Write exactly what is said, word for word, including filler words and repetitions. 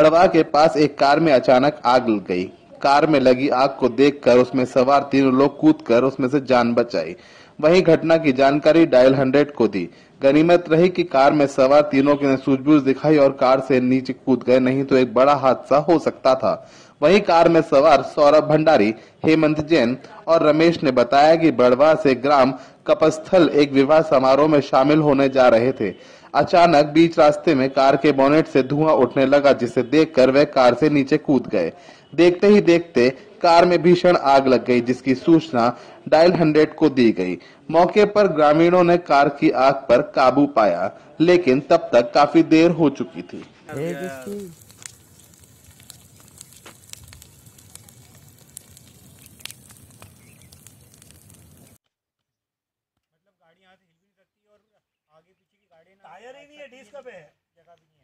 बड़वा के पास एक कार में अचानक आग लग गई। कार में लगी आग को देखकर उसमें सवार तीनों लोग कूदकर उसमें से जान बचाई। वहीं घटना की जानकारी डायल हंड्रेड को दी। गनीमत रही कि कार में सवार तीनों ने सूझबूझ दिखाई और कार से नीचे कूद गए, नहीं तो एक बड़ा हादसा हो सकता था। वहीं कार में सवार सौरभ भंडारी, हेमंत जैन और रमेश ने बताया कि बड़वा से ग्राम कपस्थल एक विवाह समारोह में शामिल होने जा रहे थे। अचानक बीच रास्ते में कार के बोनेट से धुआं उठने लगा, जिसे देखकर वे कार से नीचे कूद गए। देखते ही देखते कार में भीषण आग लग गई, जिसकी सूचना डायल हंड्रेड को दी गई। मौके पर ग्रामीणों ने कार की आग पर काबू पाया, लेकिन तब तक काफी देर हो चुकी थी। गाड़ी यहाँ से हिल भी नहीं सकती और आगे पीछे की गाड़ी टायर ही नहीं है, डिस्क पे है, जगह भी नहीं है।